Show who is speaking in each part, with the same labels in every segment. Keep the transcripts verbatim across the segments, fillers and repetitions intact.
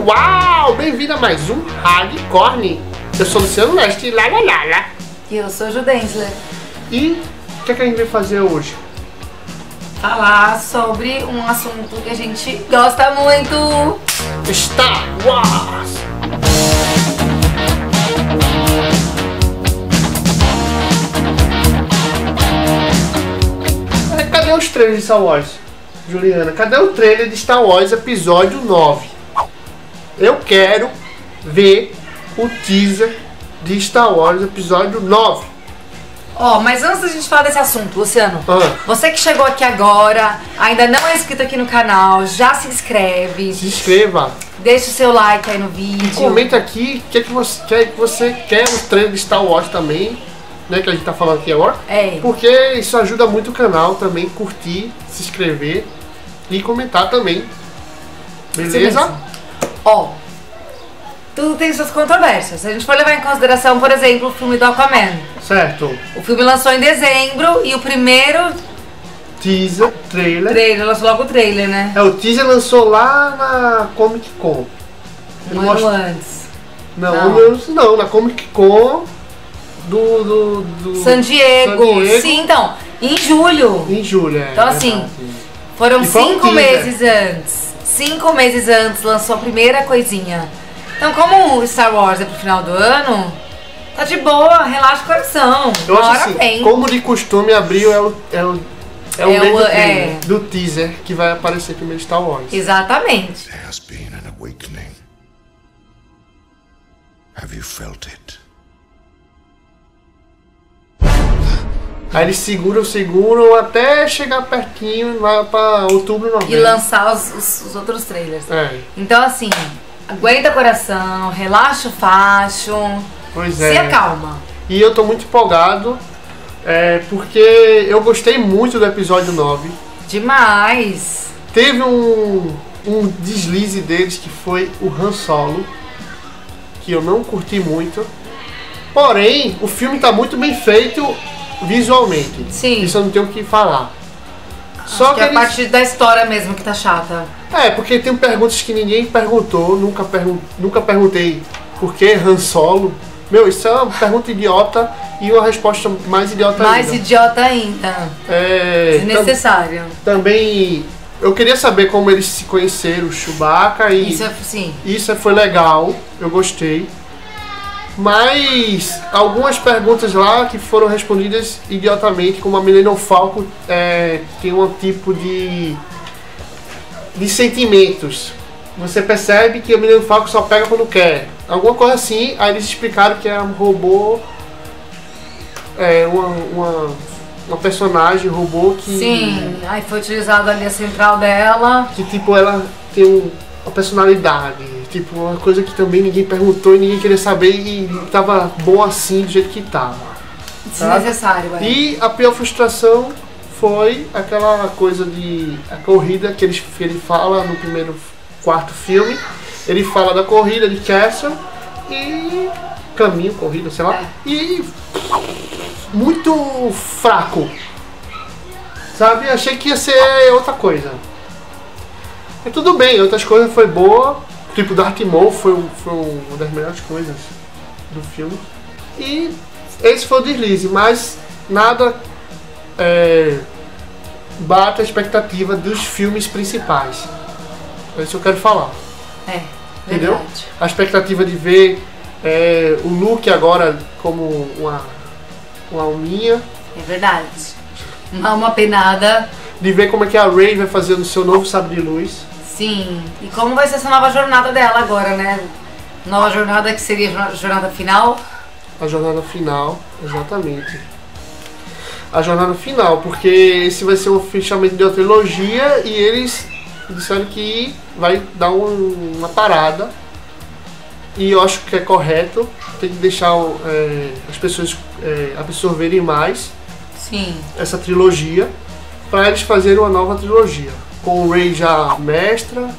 Speaker 1: Uau! Bem-vindo a mais um Hardcore. Eu sou o Luciano Leste, lá, lá, lá, lá.
Speaker 2: E eu sou a Judensler.
Speaker 1: E o que, é que a gente vai fazer hoje?
Speaker 2: Falar sobre um assunto que a gente gosta muito.
Speaker 1: Star Wars! Cadê os trailers de Star Wars, Juliana? Cadê o trailer de Star Wars Episódio nove? Eu quero ver o teaser de Star Wars Episódio nove.
Speaker 2: Ó, oh, mas antes da gente falar desse assunto, Luciano,
Speaker 1: ah.
Speaker 2: você que chegou aqui agora, ainda não é inscrito aqui no canal, já se inscreve.
Speaker 1: Se inscreva.
Speaker 2: Deixa o seu like aí no vídeo.
Speaker 1: Comenta aqui o que, é que você quer, que você quer o trailer de Star Wars também, né, que a gente tá falando aqui agora.
Speaker 2: É.
Speaker 1: Porque isso ajuda muito o canal também, curtir, se inscrever e comentar também. Beleza?
Speaker 2: Ó, tudo tem suas controvérsias. Se a gente for levar em consideração, por exemplo, o filme do Aquaman.
Speaker 1: Certo.
Speaker 2: O filme lançou em dezembro e o primeiro
Speaker 1: teaser, trailer.
Speaker 2: Trailer, lançou logo o trailer, né?
Speaker 1: É, o teaser lançou lá na Comic Con.
Speaker 2: Um ano antes.
Speaker 1: Não,
Speaker 2: Não.
Speaker 1: não, não, na Comic Con do, do, do
Speaker 2: San Diego.
Speaker 1: San Diego.
Speaker 2: Sim, então, em julho.
Speaker 1: Em julho, é.
Speaker 2: Então assim,
Speaker 1: verdade.
Speaker 2: foram
Speaker 1: E foi um
Speaker 2: cinco
Speaker 1: teaser.
Speaker 2: meses antes. Cinco meses antes lançou a primeira coisinha. Então, como o Star Wars é pro final do ano, tá de boa, relaxa o coração.
Speaker 1: Eu
Speaker 2: Uma
Speaker 1: acho
Speaker 2: hora
Speaker 1: assim,
Speaker 2: vem.
Speaker 1: como de costume, abril é o, é o, é o
Speaker 2: É
Speaker 1: mês
Speaker 2: o-
Speaker 1: do,
Speaker 2: é.
Speaker 1: trailer, do teaser que vai aparecer primeiro Star Wars.
Speaker 2: Exatamente.
Speaker 3: There has been an awakening. Have you felt it?
Speaker 1: Aí eles seguram, seguram até chegar pertinho lá pra outubro, novembro.
Speaker 2: E lançar os, os- os outros trailers.
Speaker 1: É,
Speaker 2: Então, assim, aguenta o coração, relaxa o facho,
Speaker 1: pois
Speaker 2: se
Speaker 1: é.
Speaker 2: acalma.
Speaker 1: E eu tô muito empolgado, é, porque eu gostei muito do episódio nove.
Speaker 2: Demais.
Speaker 1: Teve um, um deslize deles que foi o Han Solo, que eu não curti muito. Porém, o filme tá muito bem feito visualmente.
Speaker 2: Sim.
Speaker 1: Isso eu não tenho o que falar. Só
Speaker 2: Acho que é a
Speaker 1: eles-
Speaker 2: parte da história mesmo que tá chata.
Speaker 1: É, porque tem perguntas que ninguém perguntou, nunca, pergun nunca perguntei por que Han Solo. Meu, isso é uma pergunta idiota e uma resposta mais idiota
Speaker 2: Mais
Speaker 1: ainda.
Speaker 2: idiota ainda.
Speaker 1: É,
Speaker 2: Desnecessário.
Speaker 1: tam- também eu queria saber como eles se conheceram, o Chewbacca, e
Speaker 2: Isso é, sim.
Speaker 1: isso foi legal, eu gostei. Mas algumas perguntas lá que foram respondidas idiotamente, como a Millennium Falcon é, tem um tipo de, de sentimentos. Você percebe que a Millennium Falcon só pega quando quer. Alguma coisa assim, aí eles explicaram que é um robô, é uma, uma, uma personagem robô que,
Speaker 2: Sim, aí foi utilizado ali a central dela.
Speaker 1: que tipo, ela tem um, uma personalidade. Tipo, uma coisa que também ninguém perguntou e ninguém queria saber e tava bom assim do jeito que tava.
Speaker 2: Desnecessário, é.
Speaker 1: E a pior frustração foi aquela coisa de a corrida que ele, que ele fala no primeiro quarto filme. Ele fala da corrida de Castle e caminho, corrida, sei lá.
Speaker 2: É.
Speaker 1: E muito fraco. Sabe? Achei que ia ser outra coisa. E tudo bem, outras coisas foi boa. Tipo, Darth Maul foi, um- foi um- uma das melhores coisas do filme. E esse foi o deslize, mas nada é, bate a expectativa dos filmes principais. É isso que eu quero falar.
Speaker 2: É,
Speaker 1: Entendeu?
Speaker 2: verdade.
Speaker 1: A expectativa de ver é, o Luke agora como uma, uma alminha.
Speaker 2: É verdade. Uma, uma penada.
Speaker 1: De ver como é que a Rey vai fazer no seu novo sabre de luz.
Speaker 2: Sim. E como vai ser essa nova jornada dela agora, né? Nova jornada que seria a jornada final.
Speaker 1: A jornada final, exatamente. A jornada final, porque esse vai ser o fechamento de uma trilogia e eles disseram que vai dar um- uma parada. E eu acho que é correto, tem que deixar é, as pessoas é, absorverem mais
Speaker 2: Sim.
Speaker 1: essa trilogia para eles fazerem uma nova trilogia. Com o Rey já mestra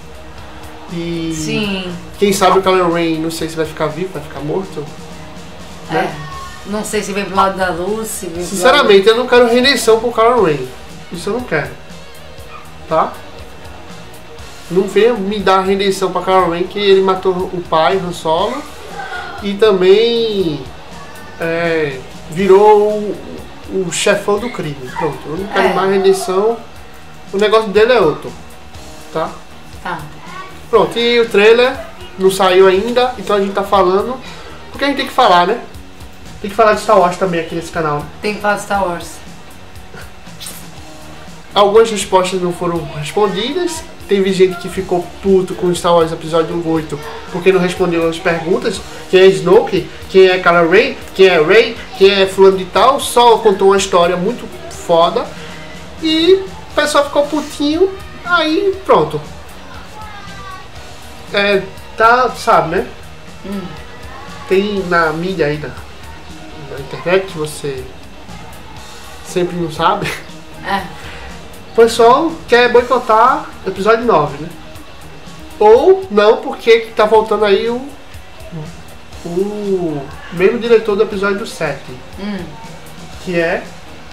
Speaker 1: e
Speaker 2: Sim.
Speaker 1: quem sabe o Kylo Ren, não sei se vai ficar vivo, vai ficar morto. Né?
Speaker 2: É. Não sei se vem pro lado da luz, se vem pro
Speaker 1: Sinceramente, eu não quero redenção pro Kylo Ren. Isso eu não quero. Tá? Não venha me dar redenção pra Kylo Ren que ele matou o pai, Han Solo. E também é, virou o, o chefão do crime. Pronto, eu não quero
Speaker 2: É.
Speaker 1: mais redenção. O negócio dele é outro. Tá?
Speaker 2: Tá.
Speaker 1: Pronto, e o trailer não saiu ainda, então a gente tá falando. Porque a gente tem que falar, né? Tem que falar de Star Wars também aqui nesse canal.
Speaker 2: Tem que falar de Star Wars.
Speaker 1: Algumas respostas não foram respondidas. Teve gente que ficou puto com Star Wars Episódio oito porque não respondeu as perguntas. Quem é Snoke? Quem é Kylo Ren? Quem é Rey? Quem é fulano de tal? Só contou uma história muito foda. E o pessoal ficou putinho. Aí pronto. É, tá, sabe, né?
Speaker 2: Hum.
Speaker 1: Tem na mídia aí, na, na internet, que você sempre não sabe.
Speaker 2: É.
Speaker 1: O pessoal quer boicotar episódio nove, né? Ou não, porque tá voltando aí o, o mesmo diretor do episódio sete,
Speaker 2: Hum.
Speaker 1: que é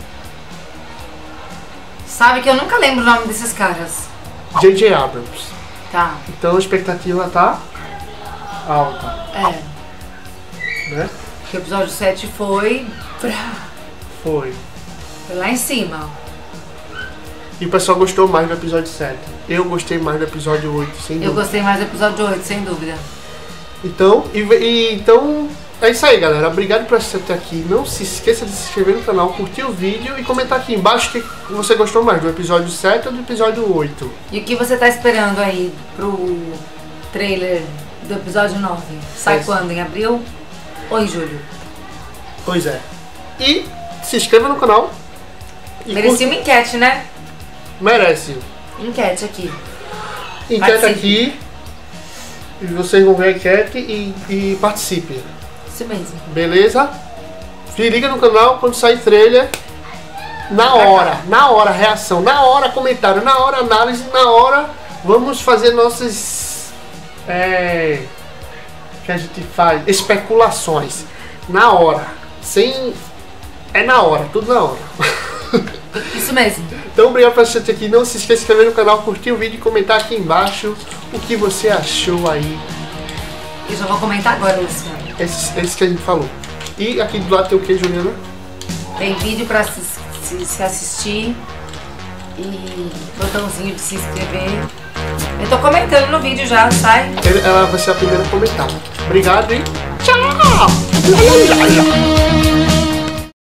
Speaker 2: Sabe que eu nunca lembro o nome desses caras.
Speaker 1: J J Abrams.
Speaker 2: Tá.
Speaker 1: Então a expectativa tá alta,
Speaker 2: É.
Speaker 1: né?
Speaker 2: O episódio sete foi.
Speaker 1: Foi.
Speaker 2: Foi lá em cima.
Speaker 1: E o pessoal gostou mais do episódio sete. Eu gostei mais do episódio oito, sem
Speaker 2: Eu
Speaker 1: dúvida.
Speaker 2: gostei mais do episódio oito, sem dúvida.
Speaker 1: Então, e, e- então é isso aí, galera. Obrigado por assistir até aqui. Não se esqueça de se inscrever no canal, curtir o vídeo e comentar aqui embaixo o que você gostou mais, do episódio sete ou do episódio oito.
Speaker 2: E o que você tá esperando aí pro trailer do episódio nove? Sai
Speaker 1: É.
Speaker 2: quando? Em abril ou em julho?
Speaker 1: Pois é. E se inscreva no canal. E
Speaker 2: Merecia uma enquete, né?
Speaker 1: curta- Merece.
Speaker 2: Enquete aqui.
Speaker 1: Enquete
Speaker 2: Participe.
Speaker 1: aqui. E vocês vão ver a enquete e, e participe.
Speaker 2: Isso mesmo.
Speaker 1: Beleza? Se liga no canal quando sair trailer. Na
Speaker 2: Pra
Speaker 1: hora,
Speaker 2: cá.
Speaker 1: na hora, reação, na hora, comentário, na hora, análise, na hora, vamos fazer nossas. É. Que a gente faz? Especulações. Na hora. Sem. É na hora, tudo na hora.
Speaker 2: Isso mesmo.
Speaker 1: Então, obrigado por assistir aqui. Não se esqueça de se inscrever no canal, curtir o vídeo e comentar aqui embaixo o que você achou aí.
Speaker 2: Eu já vou comentar agora, Luciano.
Speaker 1: Esse, esse que a gente falou. E aqui do lado tem o que, Juliana?
Speaker 2: Tem vídeo pra se, se- se assistir e botãozinho de se inscrever. Eu tô comentando no vídeo já, sai.
Speaker 1: Ele- Ela vai ser a primeira a comentar. Obrigado e tchau!